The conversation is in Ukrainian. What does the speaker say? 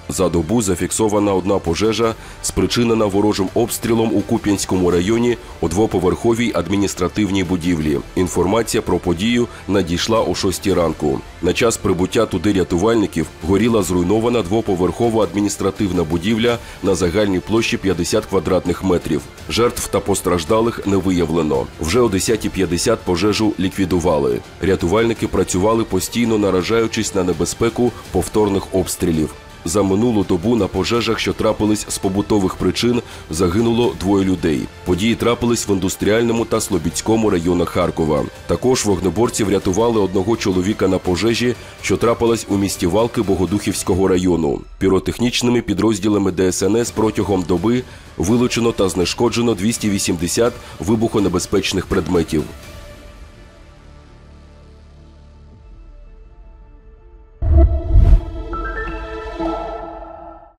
За добу зафіксована одна пожежа, спричинена ворожим обстрілом у Куп'янському районі у двоповерховій адміністративній будівлі. Інформація про подію надійшла о 6 ранку. На час прибуття туди рятувальників горіла зруйнована двоповерхова адміністративна будівля на загальній площі 50 квадратних метрів. Жертв та постраждалих не виявлено. Вже о 10:50 пожежу ліквідували. Рятувальники працювали постійно, наражаючись на небезпеку повторних обстрілів. За минулу добу на пожежах, що трапились з побутових причин, загинуло 2 людей. Події трапились в Індустріальному та Слобідському районах Харкова. Також вогнеборці врятували одного чоловіка на пожежі, що трапилась у місті Валки Богодухівського району. Піротехнічними підрозділами ДСНС протягом доби вилучено та знешкоджено 280 вибухонебезпечних предметів.